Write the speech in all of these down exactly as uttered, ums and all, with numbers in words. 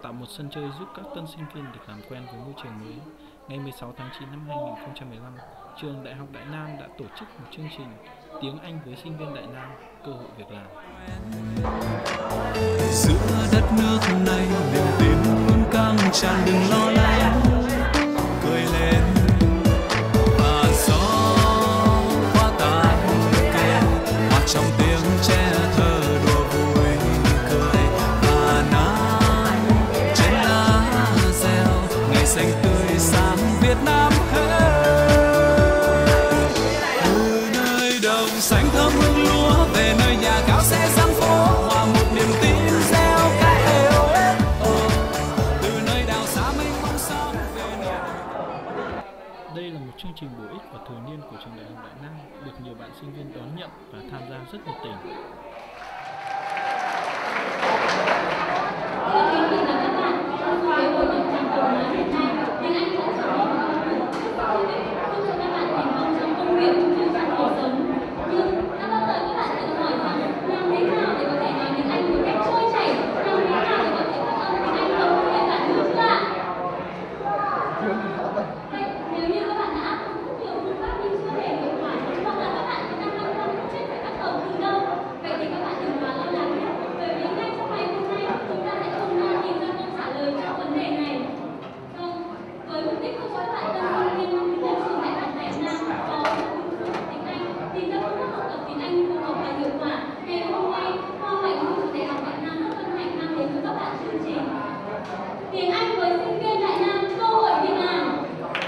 tạo một sân chơi giúp các tân sinh viên được làm quen với môi trường mới. Ngày mười sáu tháng chín năm hai nghìn không trăm mười lăm, trường Đại học Đại Nam đã tổ chức một chương trình Tiếng Anh với sinh viên Đại Nam, cơ hội việc làm. Giữa đất nước này niềm tin luôn căng tràn, đừng lo lắng, cười lên và gió hoa tàn kề hòa trong tiếng trẻ thơ đùa vui cười và nắng trên lá reo ngày xanh tươi sáng Việt Nam hết. Từ nơi đồng xanh thơm hương lúa về nơi nhà cao sẽ giăng phố hòa một niềm tin gieo cái êu ết. Từ nơi đào xa mênh mông sóng về nơi. Đây là một chương trình bổ ích và thường niên của trường Đại học Đại Nam, được nhiều bạn sinh viên đón nhận và tham gia rất nhiệt tình. Tiếng Anh với sinh viên Đại Nam, cơ hội việc làm.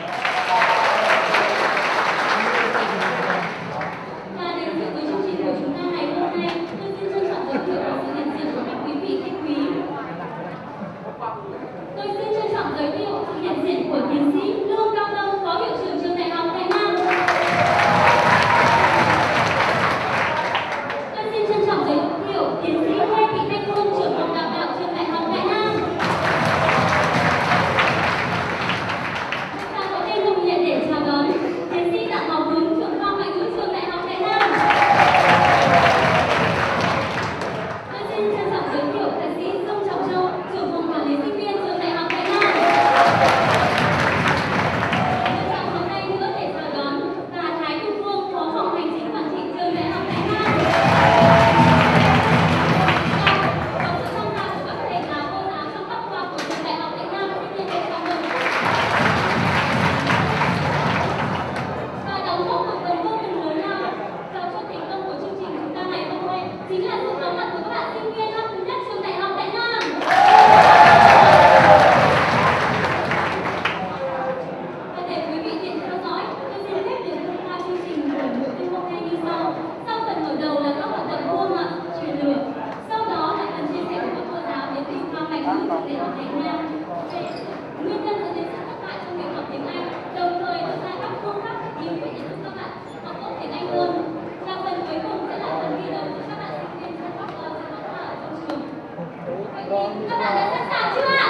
Và đến dự với chương trình của chúng ta ngày hôm nay, tôi xin trân trọng giới thiệu sự hiện diện của các quý vị khách quý. Tôi xin trân trọng giới thiệu sự hiện diện của tiến sĩ Lương Cao Đông, Phó Hiệu trưởng trường Đại học Đại Nam. Tôi xin trân trọng giới thiệu tiến sĩ Lê Thị Thanh Hương, trưởng phòng đào tạo trường Đại học Đại Nam. Chúng ta có tên nồng nhiệt để chào đón tiến sĩ Đặng Ngọc Hướng, trưởng khoa ngoại ngữ trường Đại học Đại Nam. Tôi xin trân trọng giới thiệu thạc sĩ Dương Trọng Châu, trưởng phòng quản lý sinh viên trường Đại học Đại Nam. Trân trọng hôm nay nữa để chào đón bà Thái Thu Phương, phó phòng hành chính quản trị trường Đại học Đại Nam. Có sự tham gia của các thầy giáo, cô giáo trong các khoa của trường Đại học Đại Nam, xin nhiệt liệt chào mừng. Và đóng góp một phần vô cùng lớn lao vào cho thành công của chương trình chúng ta ngày hôm nay chính là sự có mặt của các bạn sinh viên năm thứ nhất trường Đại học Đại Nam. Và để quý vị tiện theo dõi, tôi xin phép được thông qua chương trình của buổi tối hôm nay như sau. Sau phần mở đầu là các hoạt động mua mặt, truyền lửa. Sau đó là phần chia sẻ của các cô giáo đến từ khoa ngoại ngữ trường Đại học Đại Nam về nguyên nhân dẫn đến sự thất bại trong việc học tiếng Anh, đồng thời đưa ra các phương pháp thực hiện để giúp các bạn học tốt tiếng Anh hơn. Và phần cuối cùng sẽ là phần ghi đầu cho các bạn sinh viên trong các khoa trong các khoa ở trong trường. Vậy thì các bạn đã sẵn sàng chưa ạ?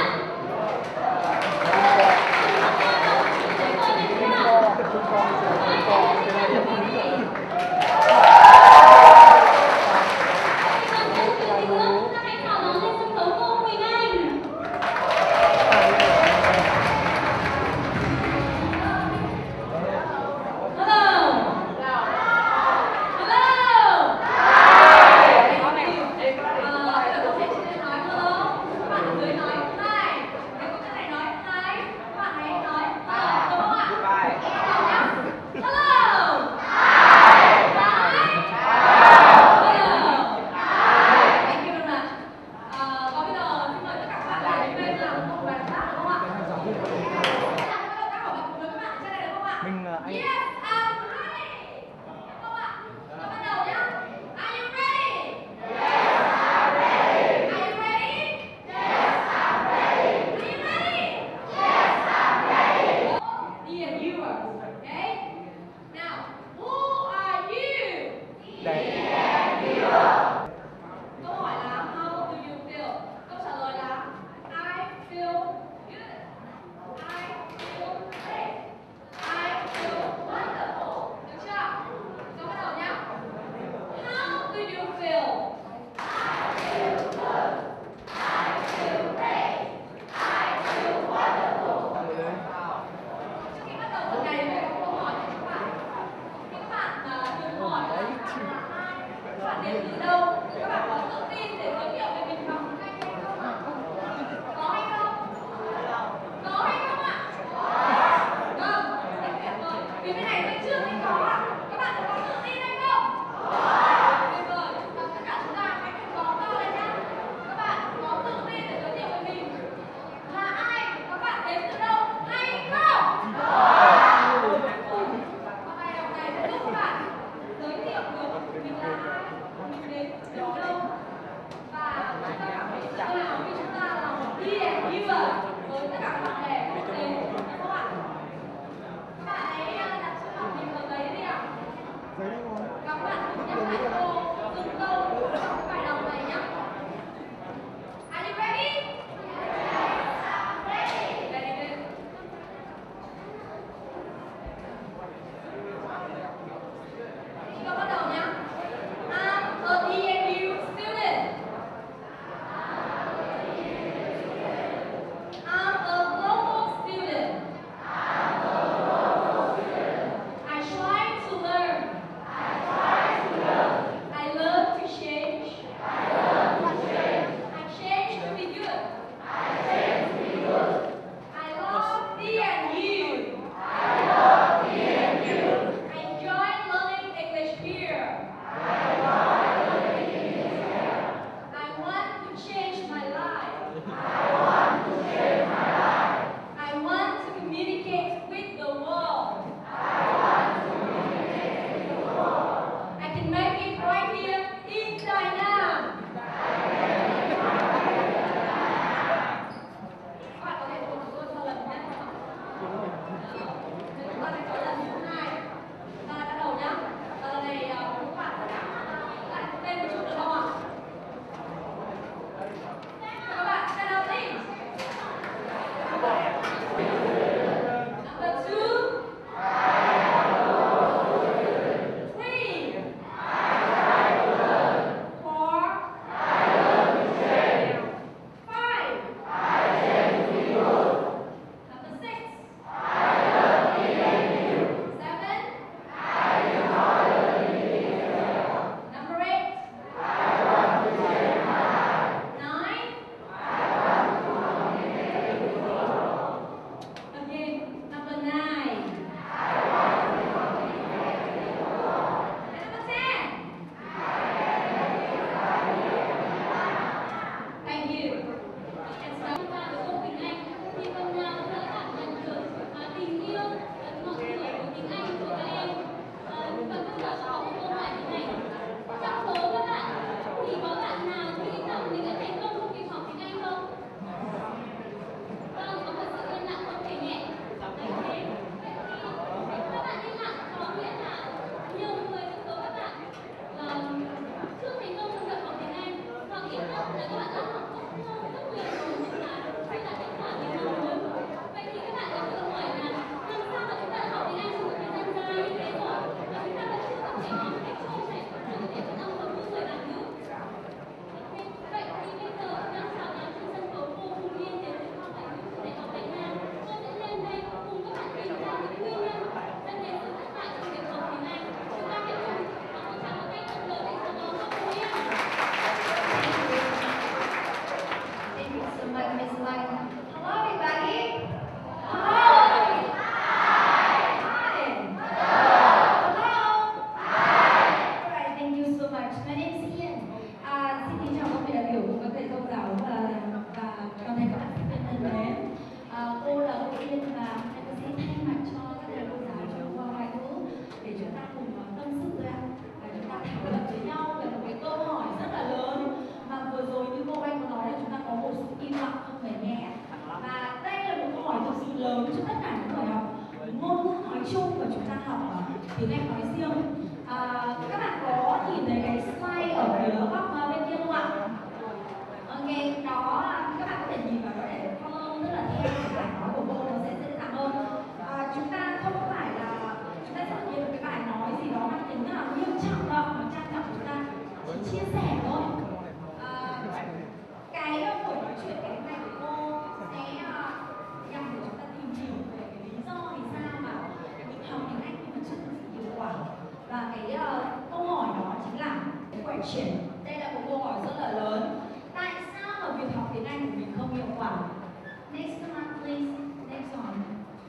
mà chúng ta học tiếng Anh nói riêng. À, các bạn có nhìn thấy cái slide ở phía góc bên kia không ạ? Ok, đó các bạn có thể nhìn vào đó để follow, tức là theo bài nói của cô nó sẽ dễ dàng hơn. À, chúng ta không phải là chúng ta sẽ nhìn cái bài nói gì đó mang tính là nghiêm trọng đâu, mà trang trọng chúng ta chỉ chia sẻ thôi. À, cái buổi nói chuyện ngày hôm nay của cô sẽ nhằm để chúng ta tìm hiểu về cái lý do vì sao mà mình học tiếng Anh nhưng mà chưa thực sự hiệu quả. Và cái uh, câu hỏi đó chính là question. Đây là một câu hỏi rất là lớn. Tại sao mà việc học tiếng Anh của mình không hiệu quả? Next one, please. Next one.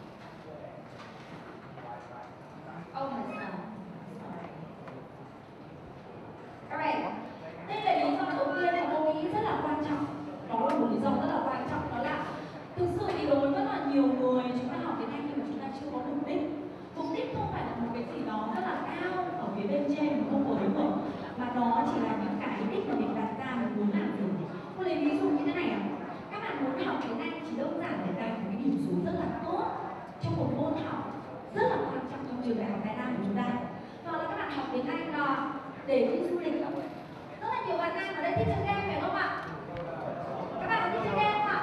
Oh my God. Sorry. Alright. Đây là lý do đầu tiên mà cô nghĩ rất là quan trọng. Đó là một lý do rất là quan trọng, đó là thực sự thì đối với rất là nhiều người chúng ta học tiếng Anh nhưng mà chúng ta chưa có mục đích. Mục đích không phải là một cái gì đó rất là cao ở phía bên trên mà không có đúng không? Mà đó chỉ là những cái đích mà mình đặt ra mình muốn làm gì. Cô lấy ví dụ như thế này ạ. Các bạn muốn học tiếng Anh chỉ đơn giản để đạt một cái điểm số rất là tốt trong một môn học rất là quan trọng trong trường đại học Thái Lan của chúng ta. Hoặc là các bạn học tiếng Anh để đi du lịch. Rất là nhiều bạn nam ở đây thích chơi game phải không ạ? Các bạn có thích chơi game không ạ?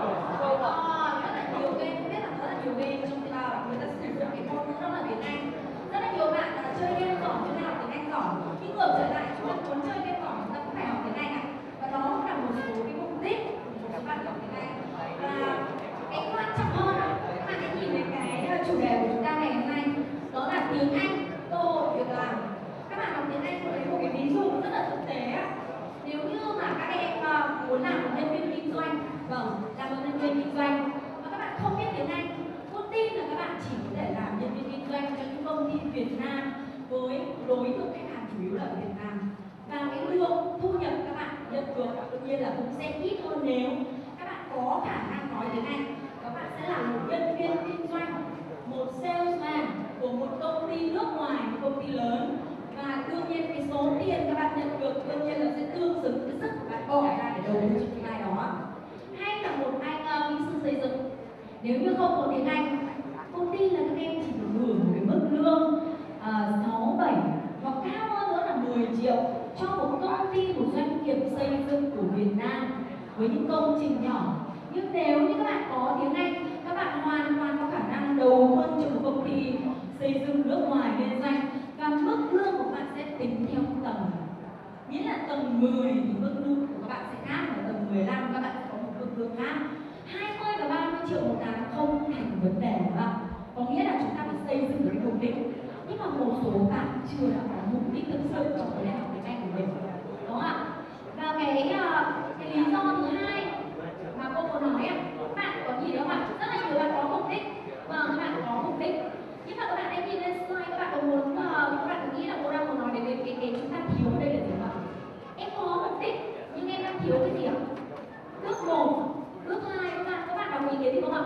Ờ, rất là nhiều game, không biết là rất là nhiều game trong khi là người ta sử dụng cái ngôn ngữ đó là tiếng Anh. Rất là nhiều bạn là chơi game giỏi cho nên học tiếng Anh giỏi. Nhưng ngược trở lại chúng ta muốn chơi game giỏi chúng ta cũng phải học tiếng Anh ạ. Và đó cũng là một số cái mục đích của các bạn học tiếng Anh. Và cái quan trọng hơn các bạn hãy nhìn đến cái chủ đề của chúng ta ngày hôm nay, đó là tiếng Anh cơ hội việc làm. Các bạn học tiếng Anh có lấy một cái ví dụ rất là thực tế á. Nếu như mà các em uh, muốn làm một nhân viên kinh doanh, vâng, làm một nhân viên kinh doanh mà các bạn không biết tiếng Anh, cô tin là các bạn chỉ có thể làm nhân viên kinh doanh cho những công ty Việt Nam với đối tượng khách hàng chủ yếu là Việt Nam. Và cái lương thu nhập các bạn nhận được tự nhiên là cũng sẽ ít hơn nếu các bạn có khả năng nói tiếng Anh. Các bạn sẽ là một nhân viên kinh doanh, một salesman của một công ty nước ngoài, một công ty lớn. Và đương nhiên cái số tiền các bạn nhận được đương nhiên là sẽ tương xứng với sức của bạn bỏ ra để đầu tư cho tương lai đó. Hay là một anh uh, kỹ sư xây dựng, nếu như không có tiếng Anh, công ty là các em chỉ được hưởng một cái mức lương uh, sáu, bảy hoặc cao hơn nữa là mười triệu cho một công ty, một doanh nghiệp xây dựng của Việt Nam với những công trình nhỏ. Nhưng nếu như các bạn có tiếng Anh, các bạn hoàn toàn có khả năng đầu quân cho một công ty xây dựng nước ngoài liên doanh. Và mức lương của bạn sẽ tính theo tầng. Nghĩa là tầng mười thì mức lương của các bạn sẽ khác, và tầng mười lăm các bạn sẽ có một mức lương khác. hai mươi và ba mươi triệu một tháng không thành vấn đề nữa. Có nghĩa là chúng ta phải xây dựng được cái mục đích. Nhưng mà một số bạn chưa đã có mục đích thực sự trong cái đại học tiếng Anh của mình. Đúng không ạ? Và cái, cái lý do thứ hai mà cô có nói, các bạn có nhìn đâu ạ? Rất là nhiều bạn có mục đích. Vâng, các bạn có mục đích. Nhưng mà các bạn hãy nhìn lên slide, các bạn có muốn, uh, các bạn có nghĩ là cô đang muốn nói đến cái, cái, cái chúng ta thiếu ở đây là gì không? Em có mục đích, nhưng em đang thiếu cái gì ạ? Bước một, bước hai, các bạn, các bạn đồng ý cái gì không ạ?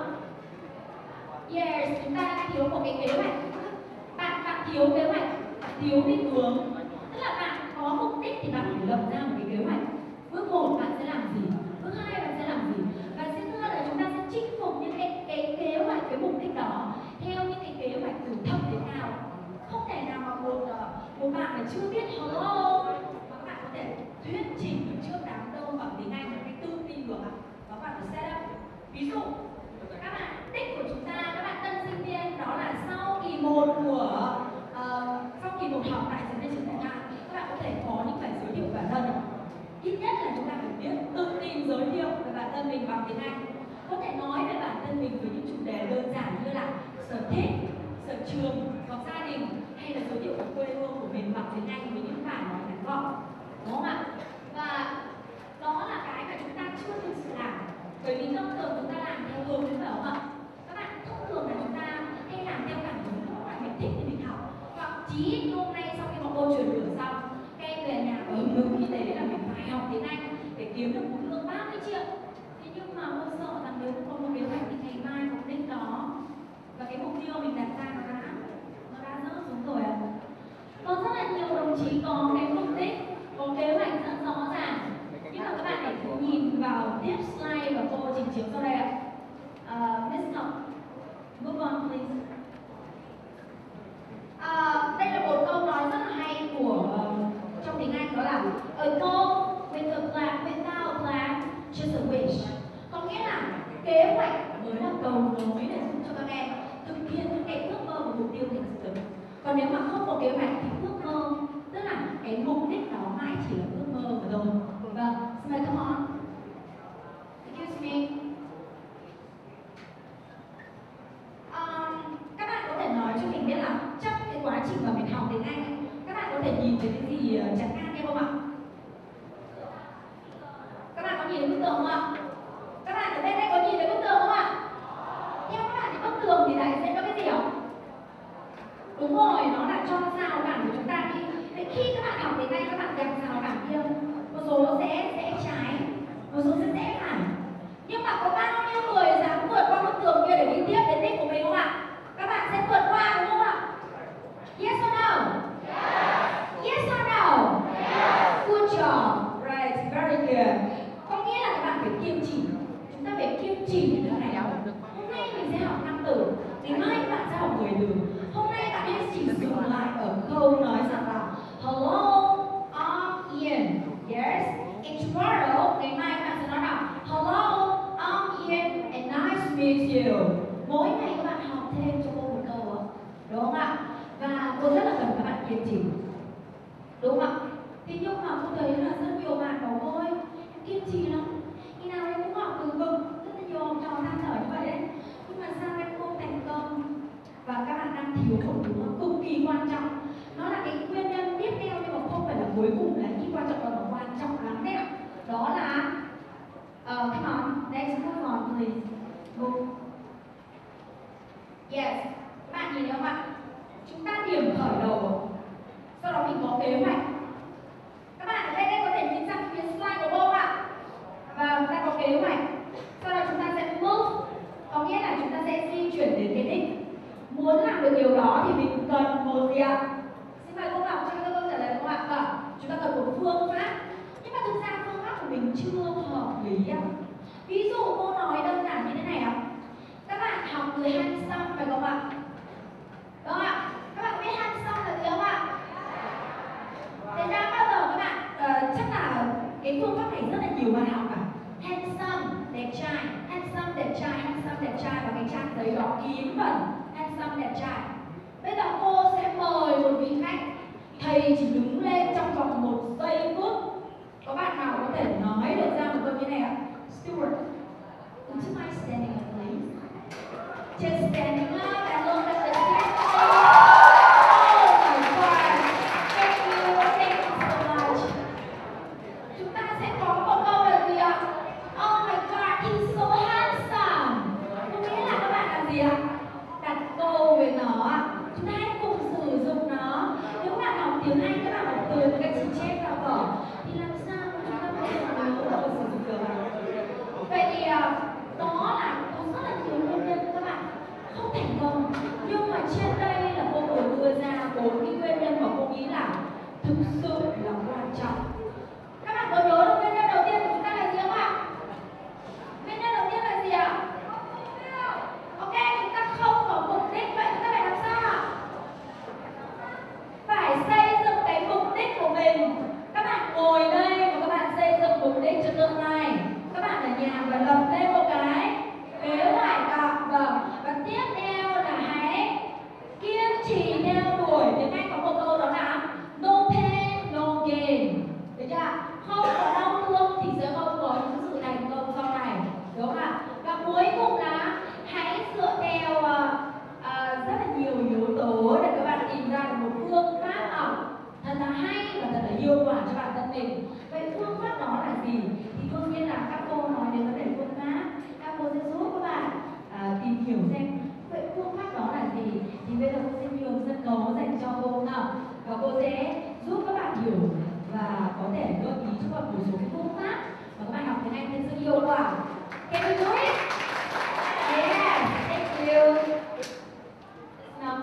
Yes, chúng ta đang thiếu một cái kế hoạch. Bạn, bạn thiếu kế hoạch, thiếu định hướng. Tức là bạn có mục đích thì bạn phải lập ra một cái kế hoạch. Bước một bạn sẽ làm gì? Bước hai bạn sẽ làm gì? Và thứ tư là chúng ta sẽ chinh phục những cái, cái kế hoạch, cái mục đích đó theo những cái kế hoạch từ thấp đến cao. Không thể nào mà một, một bạn mà chưa biết hello mà các bạn có thể thuyết trình ở trước đám đông bằng tiếng Anh một cách tự tin được ạ. Đó bạn phải set up. Ví dụ các bạn đích của chúng ta, các bạn tân sinh viên, đó là sau kỳ một của uh, sau kỳ một học tại trường Đại trường Đại Nam, các bạn có thể có những bài giới thiệu bản thân. Ít nhất là chúng ta phải biết tự tin giới thiệu về bản thân mình bằng tiếng Anh. Có thể nói về bản thân mình với những chủ đề đơn giản như là sở thích, sở trường hoặc gia đình, hay là giới thiệu về quê hương của mình bằng tiếng Anh với những bài nói ngắn gọn, đúng không ạ? Và đó là cái mà chúng ta chưa thực sự làm, bởi vì thông thường chúng ta làm theo hướng, phải không ạ? Các bạn thông thường là chúng ta hay làm theo cảm hứng, không phải mình thích thì mình học, hoặc chí ít hôm nay sau khi mà cô truyền lửa xong, các em về nhà ở hứng như thế là mình phải học tiếng Anh để kiếm được một lương ba mươi triệu. Thế nhưng mà cô sợ rằng nếu không có một kế hoạch thì ngày mai mục đích đó và cái mục tiêu mình đặt ra nó đã nó đã rớt xuống rồi ạ. Có rất là nhiều đồng chí có cái mục đích, có kế hoạch rất rõ ràng, nhưng mà các bạn hãy thử nhìn vào tiếp slide và cô trình chiếu sau đây ạ. Uh, Miss Ngọc, move on please. còn nếu mà không có kế hoạch thì ước mơ, tức là cái mục đích đó mãi chỉ là ước mơ mà thôi. Vâng, xin mời come on. Excuse me. Um, các bạn có thể nói cho mình biết là trong cái quá trình mà mình học tiếng Anh ấy, các bạn có thể nhìn thấy cái gì chẳng hạn như không ạ? Các bạn có nhìn thấy bức tường không ạ? Các bạn ở bên đây có nhìn thấy bức tường không ạ? Theo các bạn thì bức tường thì đại diện cho cái gì ạ? Đúng rồi, nó là cho rào cản của chúng ta đi. Thế khi các bạn học tiếng Anh, các bạn gặp rào cản kia, một số sẽ sẽ trái, một số sẽ rẽ phải. Nhưng mà có bao nhiêu người dám vượt qua bức tường kia để đi tiếp đến đích của mình không ạ? Các bạn sẽ vượt qua đúng không ạ? Yes or no? Yes. Yes or no? Yes. Good job. Right, very good. Có nghĩa là các bạn phải kiên trì. Chúng ta phải kiên trì để thế này. Hôm nay mình sẽ học năm từ, ngày mai các bạn sẽ học mười từ. Hôm nay bạn hãy chỉ dừng lại ở câu nói rằng là hello, I'm Ian. Yes. And tomorrow, ngày mai các bạn sẽ nói là hello, I'm Ian and nice to meet you. Mỗi ngày các bạn học thêm cho cô một câu ạ. Đúng không ạ? Và cô rất là cần các bạn kiên trì. Đúng không ạ? Thế nhưng mà cô thấy là rất nhiều bạn bảo cô ơi, em kiên trì lắm. Khi nào em cũng học từ vựng, rất là nhiều học trò than thở như vậy đấy. Nhưng mà sao em không thành công? Và các bạn đang thiếu một thứ cực kỳ quan trọng. Nó là cái nguyên nhân tiếp theo nhưng mà không phải là cuối cùng là ít quan trọng mà nó quan trọng lắm đấy ạ. Đó là uh, come on, next come on please. Move. Yes, các bạn nhìn thấy không ạ? Chúng ta điểm khởi đầu, sau đó mình có kế hoạch. Các bạn ở đây, đây có thể nhìn sang phía slide của cô ạ. Và chúng ta có kế hoạch. Sau đó chúng ta sẽ move, có nghĩa là chúng ta sẽ di chuyển đến cái đích. Muốn làm được điều đó thì mình cần một gì ạ? Xin mời cô Ngọc cho tôi câu trả lời không ạ? Vâng, chúng ta cần một phương pháp. Nhưng mà thực ra phương pháp của mình chưa hợp lý ạ. Ví dụ cô nói đơn giản như thế này ạ. Các bạn học từ handsome phải không ạ? Đúng ạ. Các bạn biết handsome là gì không ạ? Thế ra bao giờ các bạn uh, chắc là cái phương pháp này rất là nhiều bạn học cả. Handsome, đẹp trai, handsome, đẹp trai, handsome, đẹp trai và cái trang giấy đó kín bẩn. Handsome, đẹp trai. Bây giờ cô sẽ mời một vị khách. Thầy chỉ đứng lên trong vòng một giây phút. Có bạn nào có thể nói được ra một câu như này ạ? Stuart, would you mind standing up, please? Just standing up and look at the screen. Oh my God! Thank you, thank you so much. Chúng ta sẽ có một câu là gì ạ? Oh my God, he's so handsome. Có nghĩa là các bạn làm gì ạ? Đặt câu với nó ạ. Chúng ta hãy cùng sử dụng nó. Nếu các bạn học tiếng Anh, các bạn học từ một cách chỉ chép vào vở thì làm sao chúng ta có thể nhớ và sử dụng được ạ? Vậy thì đó là có rất là nhiều nguyên nhân các bạn không thành công. Nhưng mà trên đây là cô vừa đưa ra bốn cái nguyên nhân mà cô nghĩ là thực sự là quan trọng. Các bạn có nhớ được nguyên nhân đầu tiên của chúng ta là gì không ạ? Nguyên nhân đầu tiên là gì ạ? Ok, chúng ta không có mục đích, vậy chúng ta phải làm sao ạ? Phải xây dựng cái mục đích của mình. Các bạn ngồi đây và các bạn xây dựng mục đích cho tương lai. Các bạn ở nhà phải lập lên một cái kế hoạch ạ. Vâng. Và tiếp theo là hãy kiên trì theo đuổi. Tiếng Anh có một câu đó là no pain, no gain. Được chưa? Không có đau thương thì sẽ không có những sự thành công sau này. Đúng không ạ? Và cuối cùng là hãy dựa theo uh, uh, rất là nhiều yếu tố để các bạn tìm ra được một phương pháp học thật là hay và thật là hiệu quả cho bản thân mình. Vậy phương pháp đó là gì? Thì đương nhiên là các cô nói đến vấn đề phương pháp, các cô sẽ giúp các bạn uh, tìm hiểu xem vậy phương pháp đó là gì. Thì bây giờ cô sẽ nhường sân khấu dành cho cô nào và cô sẽ giúp các bạn hiểu và có thể gợi ý cho các bạn một số phương pháp mà các bạn học tiếng Anh thật sự hiệu quả. Can you do it? Yes, thank you. Now.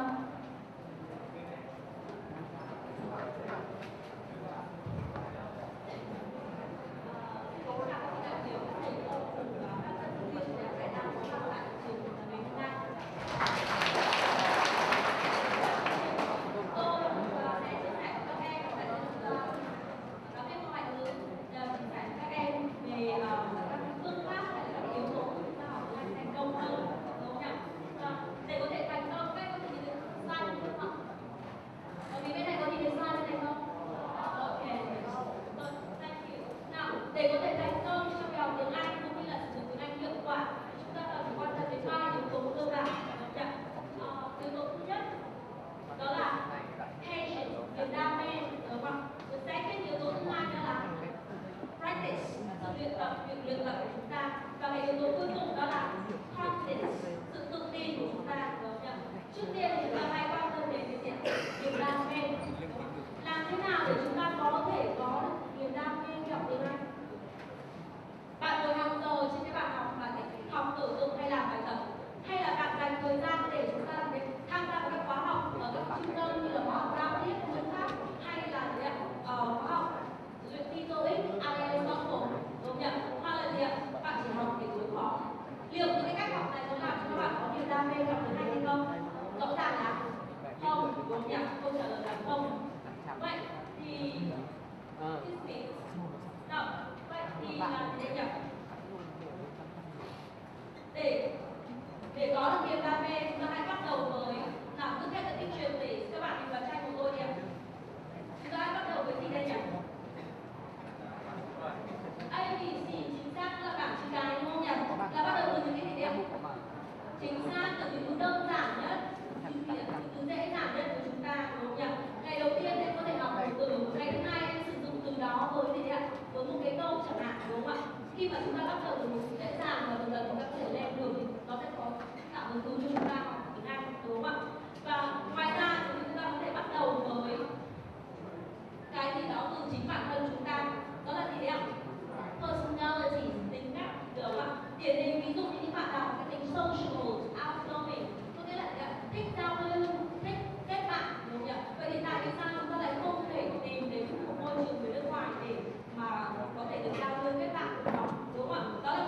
khi mà chúng ta bắt đầu từ một sự dễ dàng và dần dần chúng ta có thể lên được thì nó sẽ có tạo hứng thú cho chúng ta học tiếng Anh, đúng không ạ? Và ngoài ra thì chúng ta có thể bắt đầu với cái gì đó từ chính bản thân chúng ta, đó là gì đấy ạ? Personality, tính cách, được không ạ? Điển hình ví dụ như những bạn nào có cái tính social, outgoing, có nghĩa là thích giao lưu, thích kết bạn, đúng không ạ? Vậy thì tại vì sao chúng ta lại không thể tìm đến một môi trường người nước ngoài để mà có thể được giao lưu kết bạn, đúng không ạ? Đó là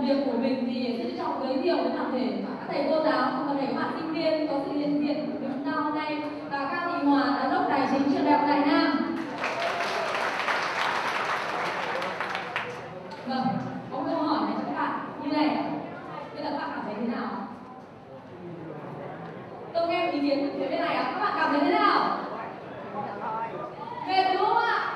việc của mình thì sẽ trọng giới thiệu với toàn thể các thầy cô giáo và toàn thể các bạn sinh viên có sự hiện diện của chúng ta hôm nay và Cao Thị Hòa, giám đốc tài chính trường đại học Đại Nam. Vâng, có câu hỏi này cho các bạn như này. Bây giờ các bạn cảm thấy thế nào? Tôi nghe ý kiến từ phía bên này ạ. Các bạn cảm thấy thế nào? Mệt đúng không ạ?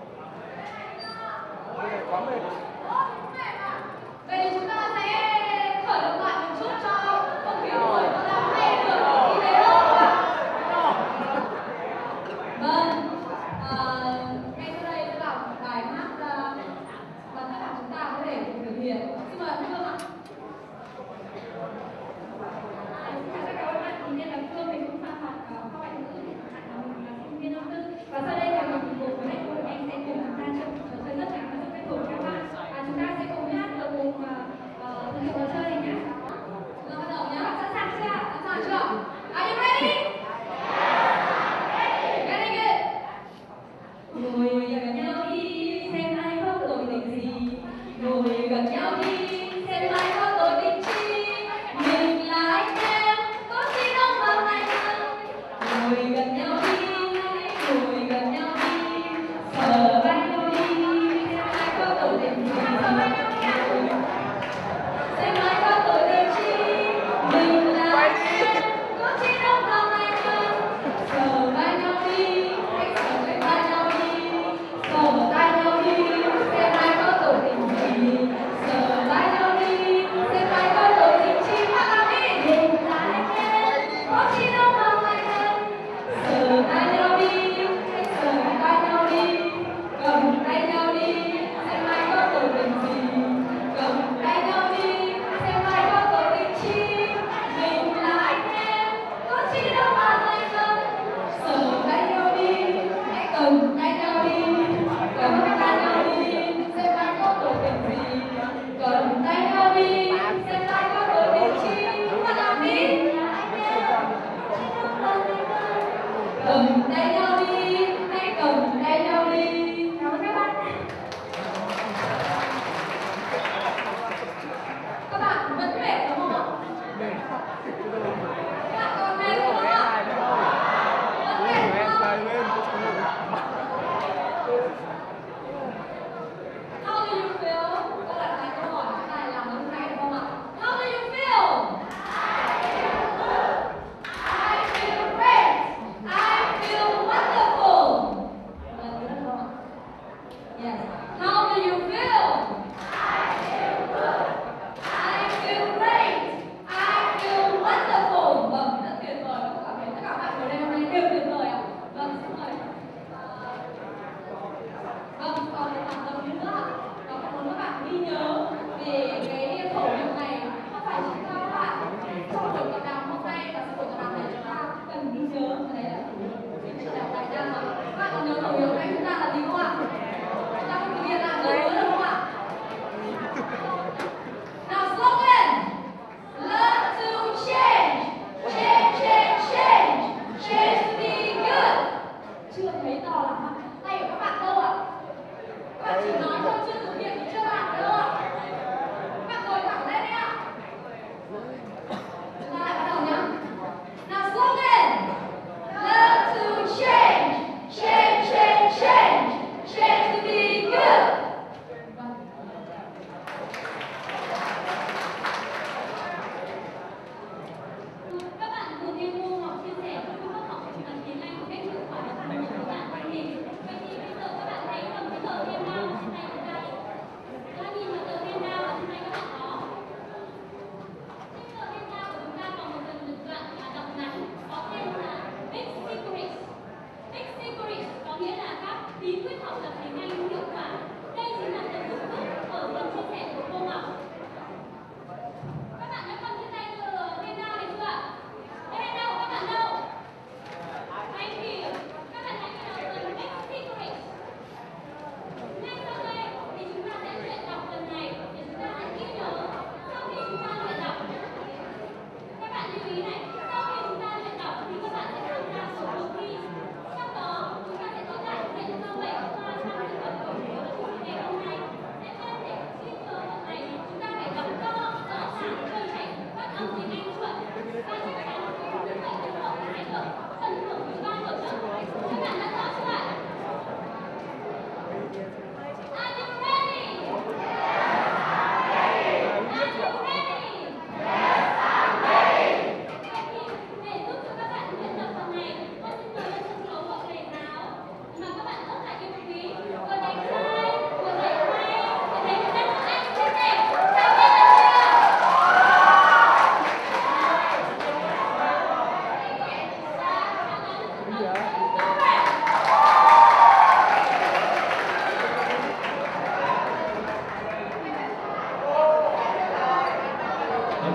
Quá mệt. Vậy thì chúng ta sẽ khởi động lại một chút cho không khí buổi nó làm hay được như thế không ạ? Vâng, à, ngay sau đây sẽ là một bài hát uh, mà tất cả chúng ta có thể cùng thực hiện. Xin mời Phương ạ. Xin chào tất cả các bạn, thì tên là Phương, mình cũng sang học khoa ngoại ngữ, hiện tại là mình là sinh viên năm tư. Và sau đây là mình cùng với thầy cô em sẽ cùng chúng ta chơi trò chơi rất là rất quen thuộc các bạn. À, chúng ta sẽ cùng hát và cùng uh, thực hiện trò chơi này nhé. Chúng ta bắt đầu nhé. Sẵn sàng chưa? Sẵn sàng chưa? Are you ready? Ready, good. Ngồi gần nhau đi, xem ai khóc rồi tình gì. Ngồi gần nhau đi, xem ai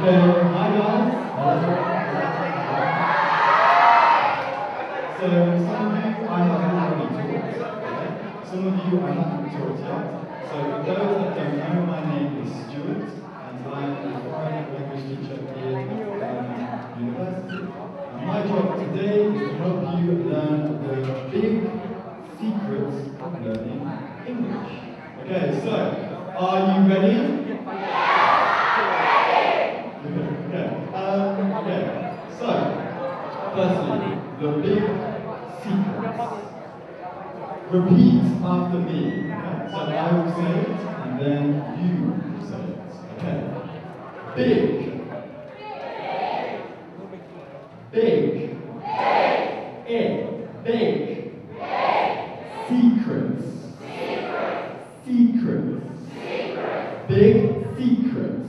Okay, hi guys. So some of you I haven't already taught. Okay? Some of you I haven't taught yet. So for those that don't know, my name is Stuart, and I'm a foreign language teacher here at Birmingham University. And my job today is to help you learn the big secrets of learning English. Okay, so are you ready? Okay. Um, okay. So, firstly, the big secrets. Repeat after me. Okay? So I will say it, and then you say it. Okay. Big. Big. Big. Big. Secrets. Secrets. Big secrets.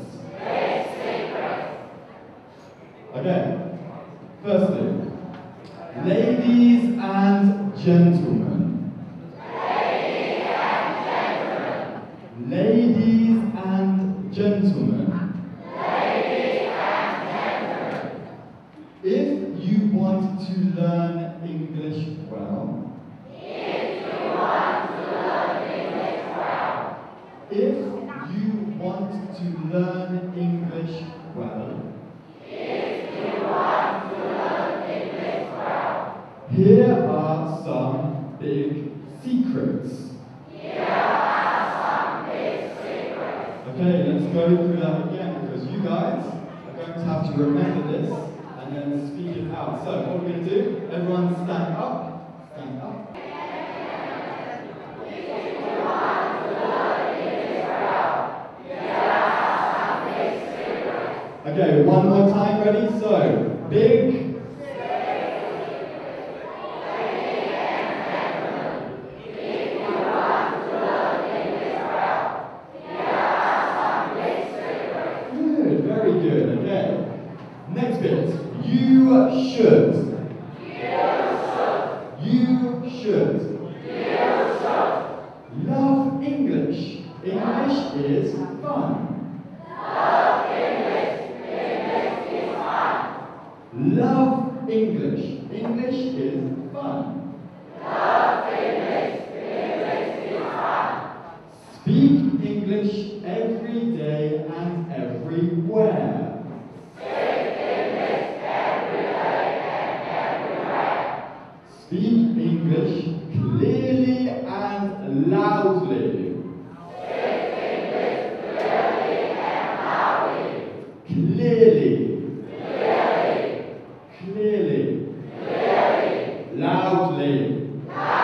Okay. Firstly, ladies and gentlemen. Ladies and gentlemen. If you want to learn English well. If you want to learn English well. If you want to learn English well. Here are some big secrets. Here are some big secrets. Okay, let's go through that again, because you guys are going to have to remember this and then speak it out. So what we're going to do, everyone stand up. Stand up. Okay, one more time, ready? So, big. Good, very good, okay. Next bit, you should. You should. You should. Love English. English is fun. Love English. English is fun. Love English. English is fun. Speak English every day and everywhere. Speak English every day and everywhere. Speak English clearly and loudly. Speak English clearly and loudly. Clearly. Clearly. Clearly. Loudly. Loudly.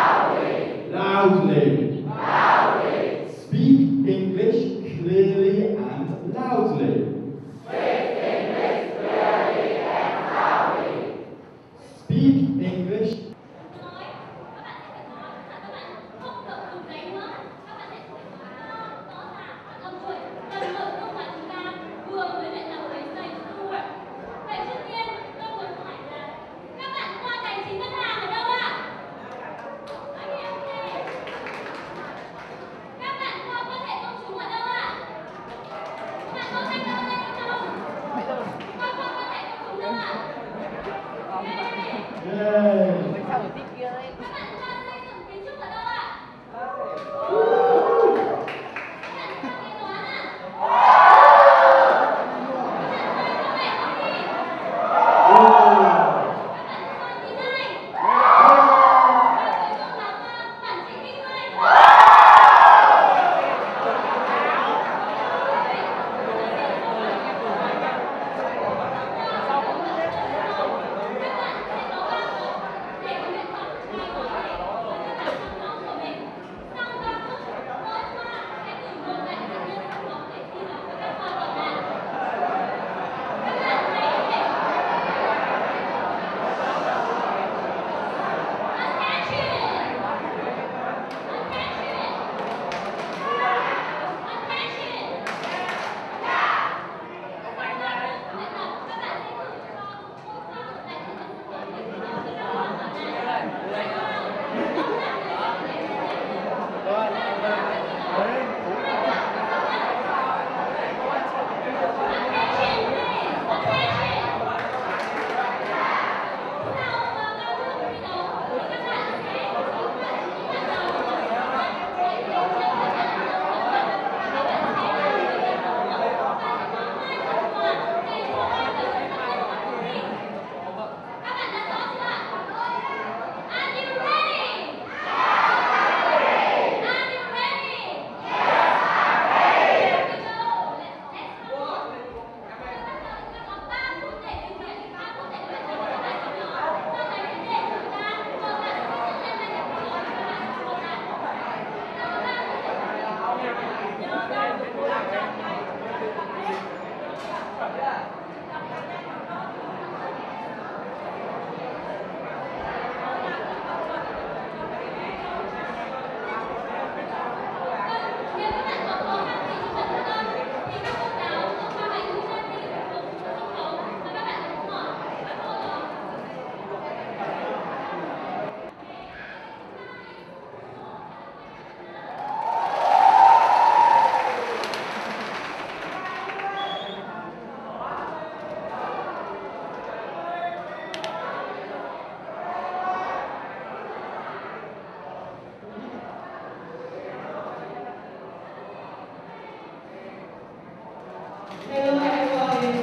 Hello everybody.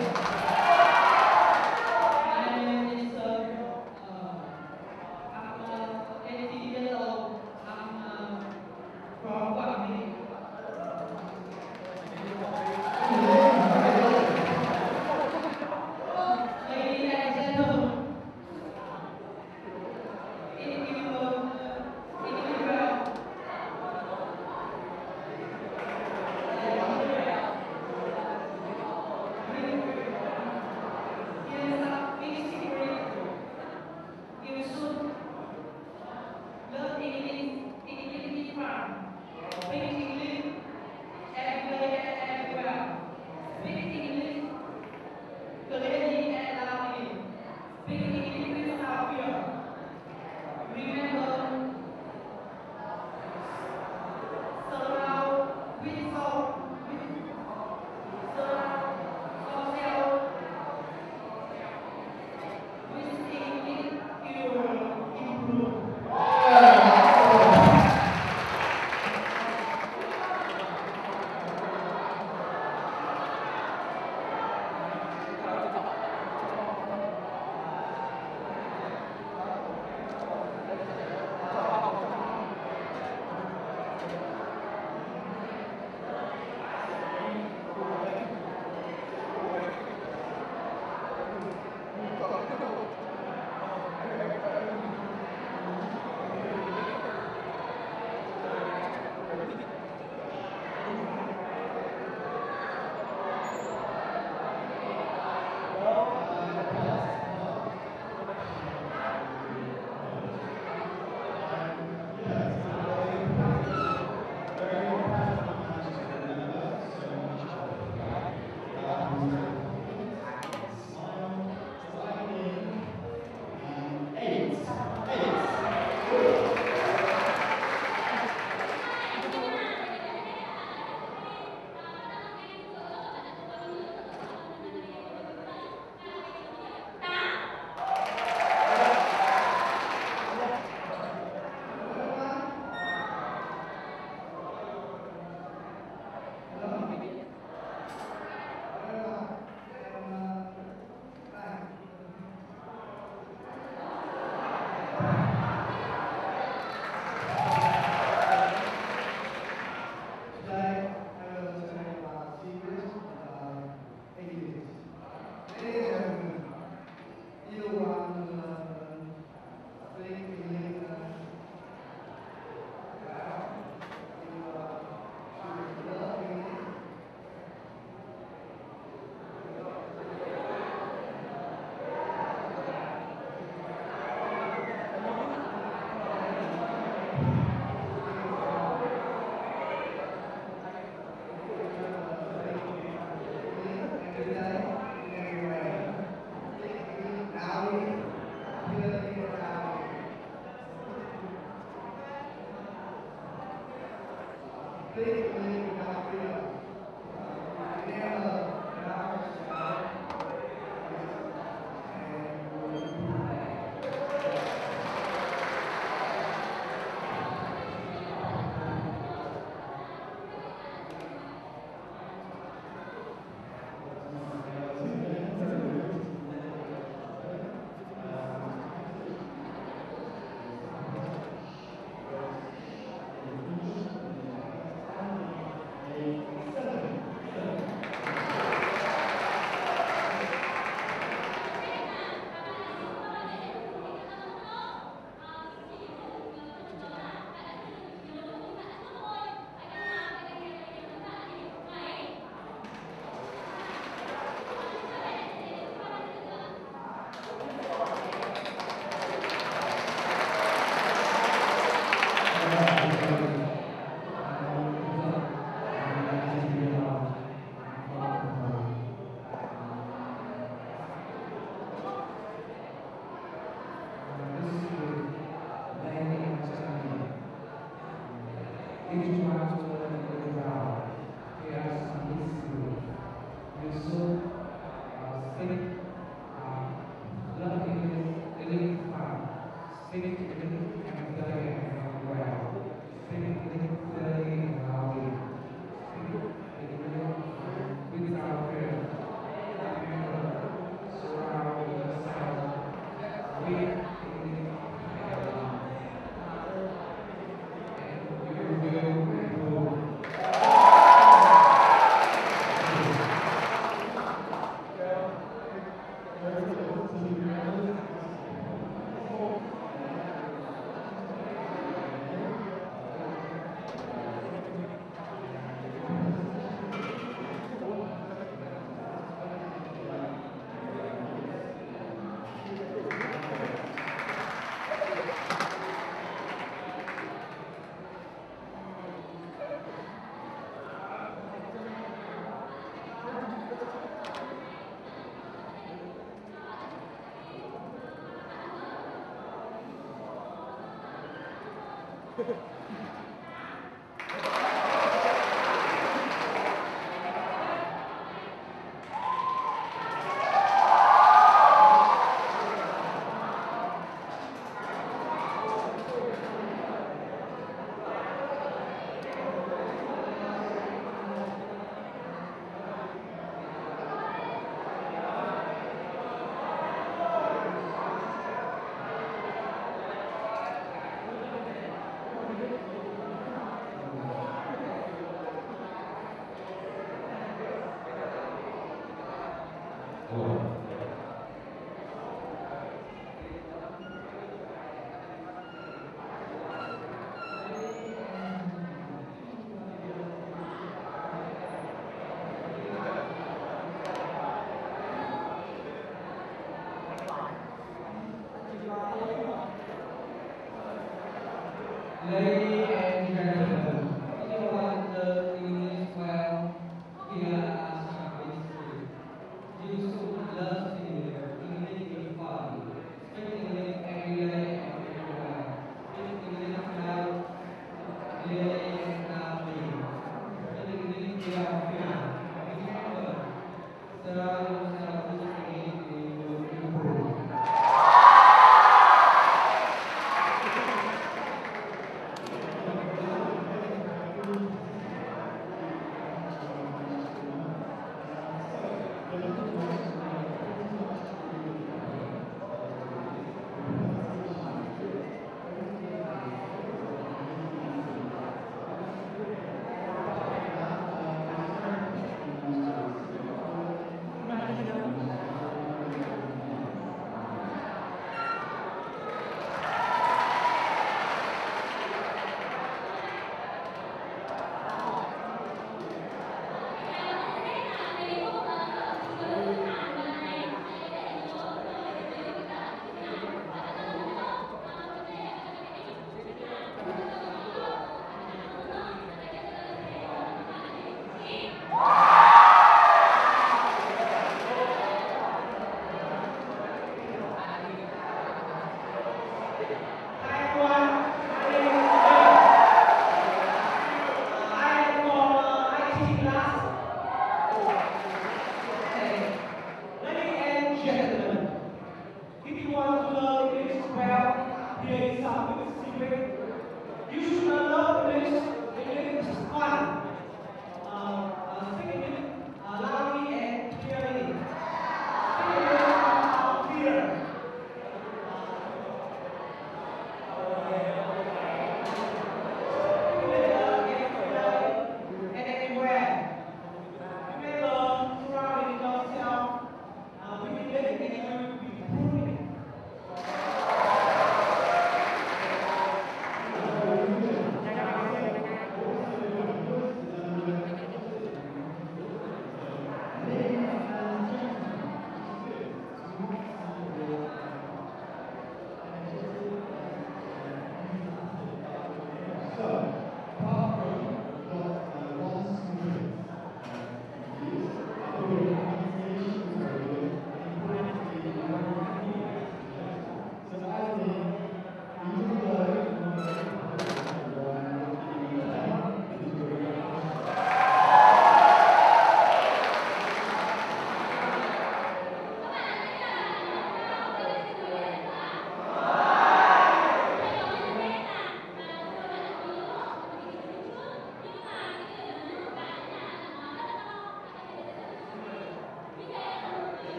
My name is uh, uh, I'm uh, eighteen years old. I'm uh, from Quảng Ninh. Ladies and gentlemen, if you uh, if you well. Ladies and gentlemen, if you want the English well, here are some issues. You should love English is fun. Speak English every day and everywhere. Speak English well, clearly and calmly. Speak English carefully. Remember, surround yourself with English and you will improve.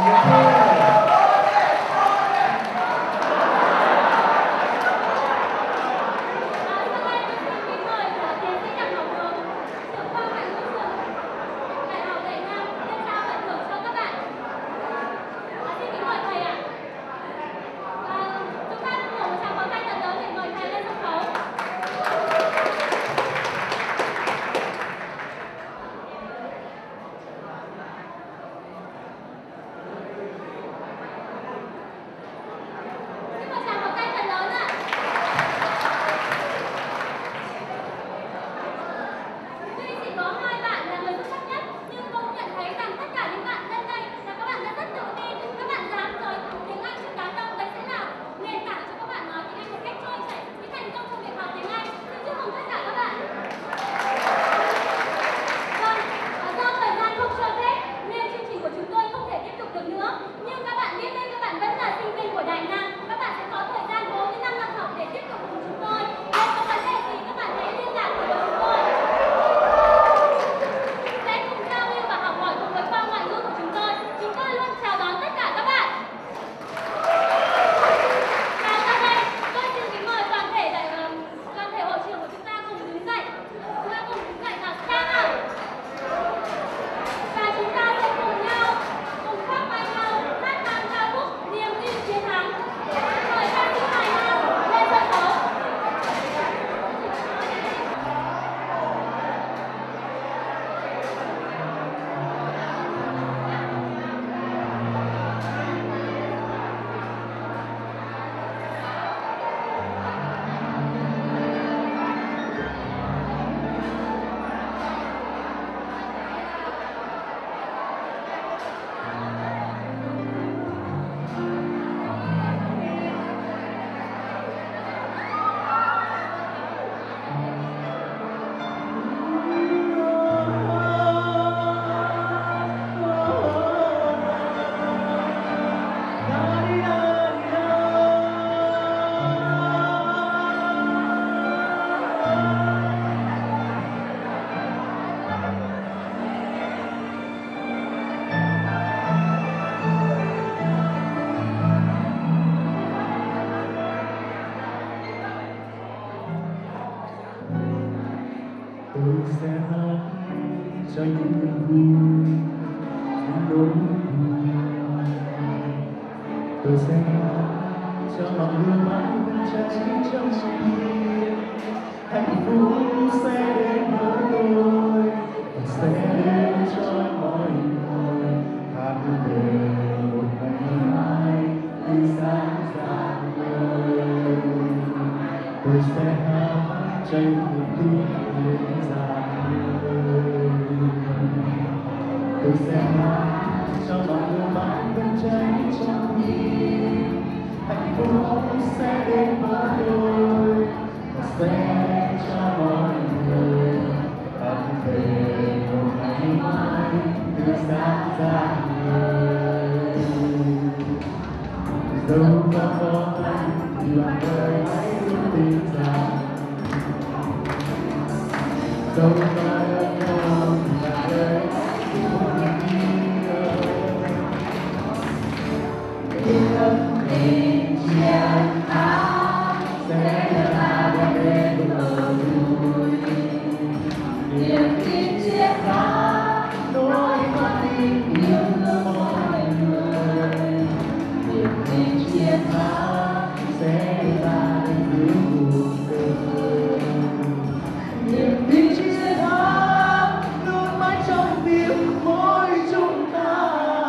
tôi sẽ hát cho những niềm vui, những nỗi buồn. Tôi sẽ hát cho ngọn lửa mãi vẫn cháy trong tim. Hạnh phúc sẽ đến với tôi, sẽ đến cho mọi người. Hát về một ngày mai tươi sáng rạng ngời. Tôi sẽ hát cho những niềm tin dễ dàng. Tôi sẽ hát cho ngọn lửa mãi vẫn cháy trong tim. Hạnh phúc sẽ đến với tôi và sẽ cho mọi người. Hát về một ngày mai tươi sáng rạng ngời. Dẫu có khó khăn thì bạn ơi hãy luôn tin rằng, dẫu có đớn đau thì bạn ơi hãy luôn tin ơi. Yên tâm tin chiến thắng sẽ đưa ta đến bên bờ vui. Niềm tin chiến thắng nối con tim yêu mọi người. Niềm tin chiến thắng sẽ đưa ta đến với cuộc đời. Niềm tin chiến thắng luôn mãi trong tim mỗi chúng ta.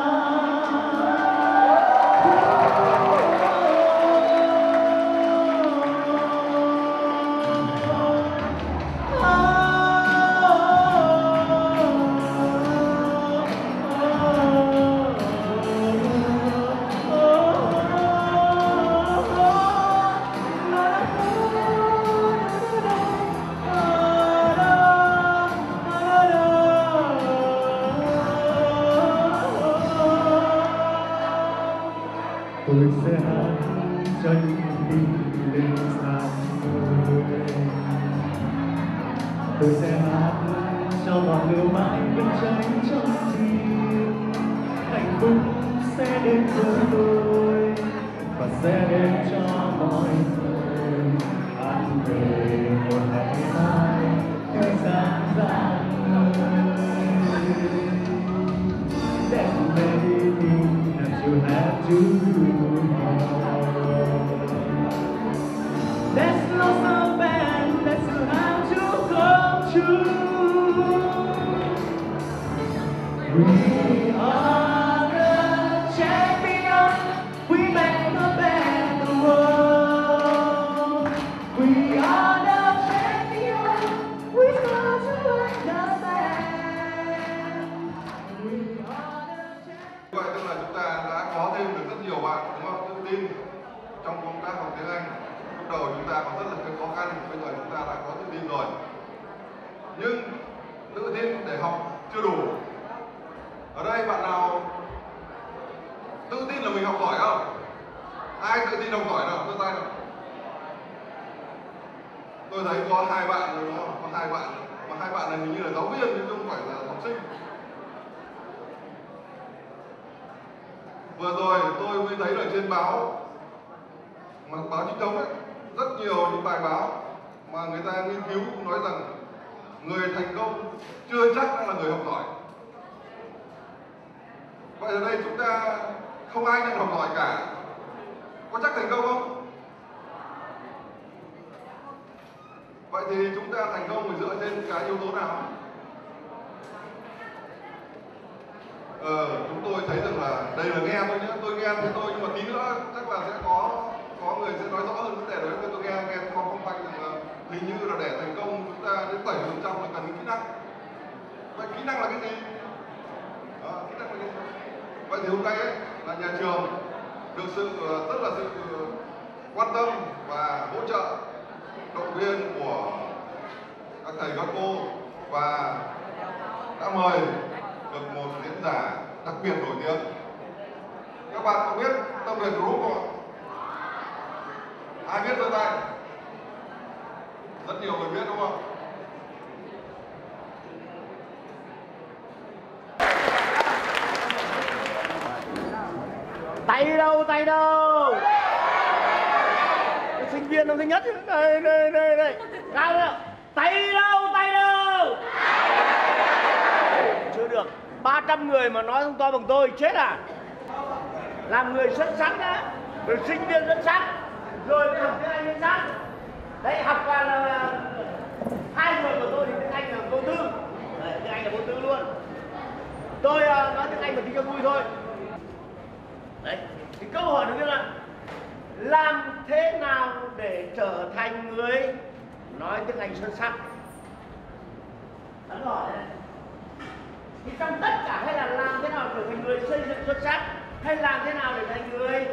Tôi sẽ hát cho những niềm tin lên sáng ngời. Tôi sẽ hát cho ngọn lửa mãi vẫn cháy trong tim. Hạnh phúc sẽ đến với tôi và sẽ đến cho mọi người ăn về một ngày mai nơi sáng gian That's the very thing that you have to do That's not so bad that you have to go through We are the champions We make the best the world We are the champions We go to understand We are the champions Vậy tức là chúng ta đã có thêm được rất nhiều bạn đúng không? Tự tin trong công tác học tiếng Anh. Lúc đầu chúng ta có rất là cái khó khăn, bây giờ chúng ta đã có tự tin rồi. Nhưng tự tin để học chưa đủ. Ở đây bạn nào tự tin là mình học giỏi không? Ai tự tin học giỏi nào? Giơ tay nào. Tôi thấy có hai bạn rồi đó, có hai bạn, mà hai bạn này hình như là giáo viên chứ không phải là học sinh. Vừa rồi tôi mới thấy ở trên báo, mà báo chính thống ấy, rất nhiều những bài báo mà người ta nghiên cứu nói rằng người thành công chưa chắc đã là người học giỏi. Vậy ở đây chúng ta không ai nhận học giỏi cả, có chắc thành công không? Vậy thì chúng ta thành công phải dựa trên cái yếu tố nào? Ờ, chúng tôi thấy rằng là đây là nghe thôi nhé, tôi nghe thế thôi, nhưng mà tí nữa chắc là sẽ có có người sẽ nói rõ hơn vấn đề đấy. Tôi nghe nghe phong phong phanh rằng là hình như là để thành công chúng ta đến bảy mươi phần trăm là cần kỹ năng. Vậy kỹ năng là cái gì? Đó, kỹ năng là cái gì? Vậy thì hôm nay ấy, là nhà trường được sự rất là sự quan tâm và hỗ trợ động viên của các thầy các cô và đã mời được một diễn giả đặc biệt nổi tiếng. Các bạn có biết Tâm Huyền Group không ạ? Ai biết giơ tay? Rất nhiều người biết đúng không? Tay đâu, tay đâu? Cái sinh viên năm thứ nhất, đây, đây, đây, đây. Cao nữa. Tay đâu, tay đâu? Chưa được. ba trăm người mà nói không to bằng tôi, chết à? Làm người xuất sắc á, rồi sinh viên xuất sắc, rồi học tiếng Anh xuất sắc. Đấy, học qua là hai người của tôi thì tiếng Anh là vô tư. Đấy, tiếng Anh là vô tư luôn. Tôi uh, nói tiếng Anh mà tí cho vui thôi. Đấy, thì câu hỏi đầu tiên là làm thế nào để trở thành người nói tiếng Anh xuất sắc? Hắn hỏi đấy. Thì trong tất cả hay là làm thế nào trở thành người xây dựng xuất sắc, hay làm thế nào để thành người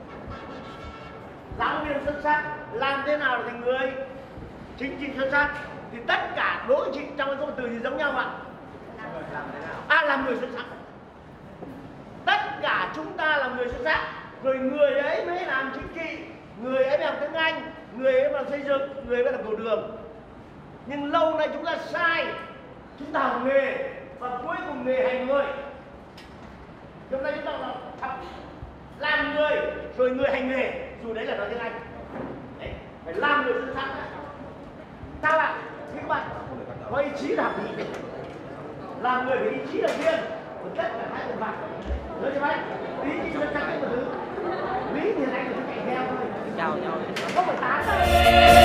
giáo viên xuất sắc, làm thế nào để thành người chính trị xuất sắc, thì tất cả đố chị trong cái câu từ gì giống nhau ạ? Làm thế nào? À, làm người xuất sắc. Tất cả chúng ta là người xuất sắc, rồi người ấy mới làm chính trị, người ấy mới làm tiếng Anh, người ấy mới làm xây dựng, người ấy mới làm cầu đường. Nhưng lâu nay chúng ta sai, chúng ta học nghề và cuối cùng nghề hành người. Hôm nay chúng ta là học làm người, rồi người hành nghề, dù đấy là nói tiếng Anh. Đấy, phải làm người xuất sắc. Sao ạ? Các bạn có ý chí làm gì? Làm người phải ý chí đầu tiên, còn tất cả hai phần mặt. Nhớ chưa bác? Ý chí xuất sắc cái một thứ. Lý thì anh phải chạy theo thôi. Chào nhau. Không phải tán đâu.